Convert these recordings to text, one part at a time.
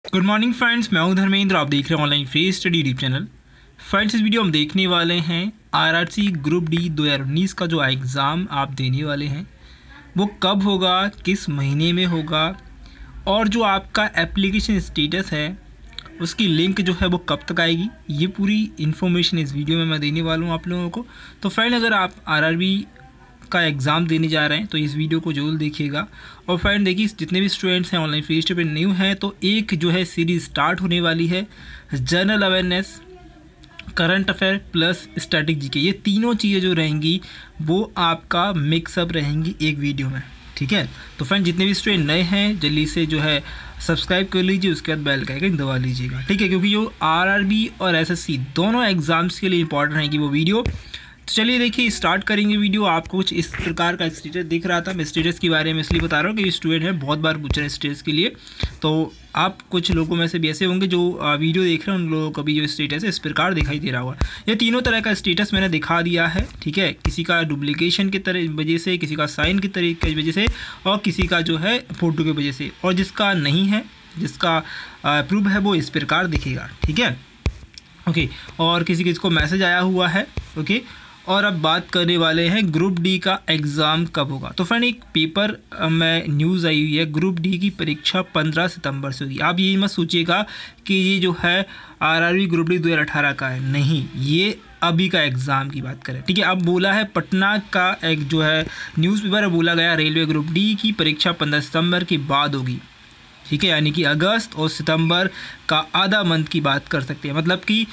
Good morning friends, मैं हूं धर्मेंद्र। आप देख रहे हैं online free study YouTube channel. Friends, इस वीडियो हम देखने वाले हैं आरआरसी ग्रुप डी 2019 का जो एग्ज़ाम आप देने वाले हैं वो कब होगा, किस महीने में होगा और जो आपका एप्लीकेशन स्टेटस है उसकी लिंक जो है वो कब तक आएगी, ये पूरी इन्फॉर्मेशन इस वीडियो में मैं देने वाला हूँ आप लोगों को। तो फ्रेंड, अगर आप आरआरबी का एग्ज़ाम देने जा रहे हैं तो इस वीडियो को जरूर देखिएगा। और फ्रेंड देखिए, जितने भी स्टूडेंट्स हैं ऑनलाइन फ्री स्टडी पे न्यू हैं तो एक जो है सीरीज स्टार्ट होने वाली है, general awareness, current affair plus static GK. ये तीनों चीज़ें जो रहेंगी वो आपका मिक्सअप रहेंगी एक वीडियो में, ठीक है। तो फ्रेंड, जितने भी स्टूडेंट नए हैं जल्दी से जो है सब्सक्राइब कर लीजिए, उसके बाद बेल का आइकन दबा लीजिएगा, ठीक है, क्योंकि जो आरआरबी और एसएससी दोनों एग्जाम्स के लिए इंपॉर्टेंट रहेगी वो वीडियो। तो चलिए देखिए, स्टार्ट करेंगे वीडियो। आपको कुछ इस प्रकार का स्टेटस दिख रहा था। मैं स्टेटस के बारे में इसलिए बता रहा हूँ कि स्टूडेंट है बहुत बार पूछ रहे हैं स्टेटस के लिए, तो आप कुछ लोगों में से भी ऐसे होंगे जो वीडियो देख रहे हैं, उन लोगों का भी जो स्टेटस है इस प्रकार दिखाई दे रहा होगा। ये तीनों तरह का स्टेटस मैंने दिखा दिया है, ठीक है। किसी का डुप्लीकेशन की तरह वजह से, किसी का साइन की तरीके की वजह से और किसी का जो है फ़ोटो की वजह से, और जिसका नहीं है, जिसका प्रूफ है वो इस प्रकार दिखेगा, ठीक है, ओके। और किसी को मैसेज आया हुआ है, ओके। और अब बात करने वाले हैं ग्रुप डी का एग्ज़ाम कब होगा। तो फ्रेंड, एक पेपर में न्यूज़ आई हुई है, ग्रुप डी की परीक्षा 15 सितंबर से होगी। आप ये मत सोचिएगा कि ये जो है आरआरबी ग्रुप डी 2018 का है, नहीं, ये अभी का एग्ज़ाम की बात करें, ठीक है। अब बोला है पटना का एक जो है न्यूज़पेपर है, बोला गया रेलवे ग्रुप डी की परीक्षा 15 सितंबर के बाद होगी, ठीक है। यानी कि अगस्त और सितंबर का आधा मंथ की बात कर सकते हैं, मतलब कि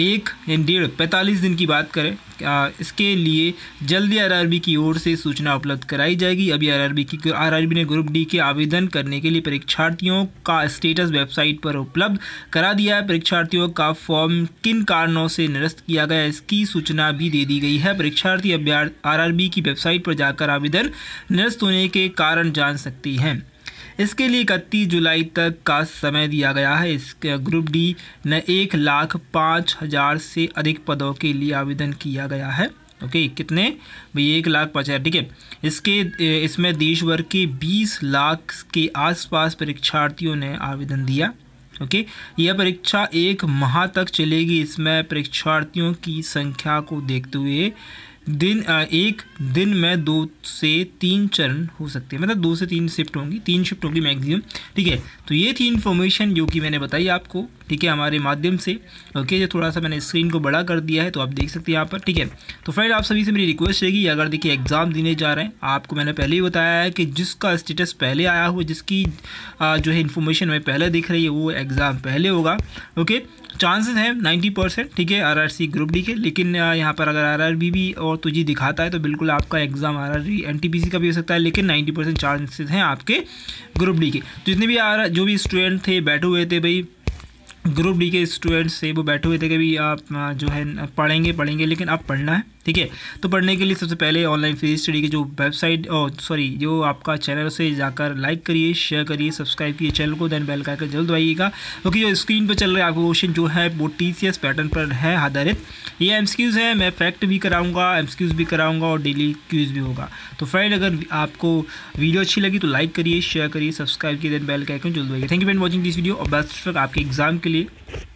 1.5-45 दिन की बात करें। इसके लिए जल्दी आरआरबी की ओर से सूचना उपलब्ध कराई जाएगी। अभी आरआरबी ने ग्रुप डी के आवेदन करने के लिए परीक्षार्थियों का स्टेटस वेबसाइट पर उपलब्ध करा दिया है। परीक्षार्थियों का फॉर्म किन कारणों से निरस्त किया गया, इसकी सूचना भी दे दी गई है। परीक्षार्थी आरआरबी की वेबसाइट पर जाकर आवेदन निरस्त होने के कारण जान सकती हैं। इसके लिए 31 जुलाई तक का समय दिया गया है। इसके ग्रुप डी ने 1,05,000 से अधिक पदों के लिए आवेदन किया गया है, ओके। कितने भाई? 1,05,000, ठीक है। इसमें देश भर के 20 लाख के आसपास परीक्षार्थियों ने आवेदन दिया, ओके। यह परीक्षा 1 माह तक चलेगी। इसमें परीक्षार्थियों की संख्या को देखते हुए एक दिन में 2 से 3 चरण हो सकते हैं, मतलब 2 से 3 शिफ्ट होंगी, 3 शिफ्ट होगी मैक्सिमम, ठीक है। तो ये थी इन्फॉर्मेशन जो कि मैंने बताई आपको, ठीक है, हमारे माध्यम से, ओके। ये थोड़ा सा मैंने स्क्रीन को बड़ा कर दिया है तो आप देख सकते हैं यहाँ पर, ठीक है। तो फ्रेंड, आप सभी से मेरी रिक्वेस्ट रहेगी, अगर देखिए एग्ज़ाम देने जा रहे हैं, आपको मैंने पहले ही बताया है कि जिसका स्टेटस पहले आया हो, जिसकी जो है इन्फॉर्मेशन में पहले दिख रही है, वो एग्ज़ाम पहले होगा, ओके। चांसेस हैं 90%, ठीक है, आरआरसी ग्रुप डी के। लेकिन यहाँ पर अगर आरआरबी भी और तुझे दिखाता है तो बिल्कुल आपका एग्ज़ाम आरआरबी एनटीपीसी का भी हो सकता है, लेकिन 90% चांसेस हैं आपके ग्रुप डी के। तो जितने भी जो भी स्टूडेंट थे बैठे हुए थे भाई, ग्रुप डी के स्टूडेंट्स से वो बैठे हुए थे कि भी आप जो है पढ़ेंगे, लेकिन अब पढ़ना है, ठीक है। तो पढ़ने के लिए सबसे पहले ऑनलाइन फ्री स्टडी की जो वेबसाइट जो आपका चैनल, से जाकर लाइक करिए, शेयर करिए, सब्सक्राइब कीजिए चैनल को, देन बेल का आइकन जल्द दबाइएगा, क्योंकि जो स्क्रीन पर चल रहा है आपको क्वेश्चन जो है वो टीसीएस पैटर्न पर है आधारित। ये एमसीक्यूज़ है, मैं फैक्ट भी कराऊंगा, एमसीक्यूज़ भी कराऊंगा और डेली क्यूज़ भी होगा। तो फ्रेंड, अगर आपको वीडियो अच्छी लगी तो लाइक करिए, शेयर करिए, सब्सक्राइब कीजिए, देन बेल का आइकन जल्द दबाइए। Thank you for watching this video और बेस्ट ऑफ लक आपके एग्जाम के लिए।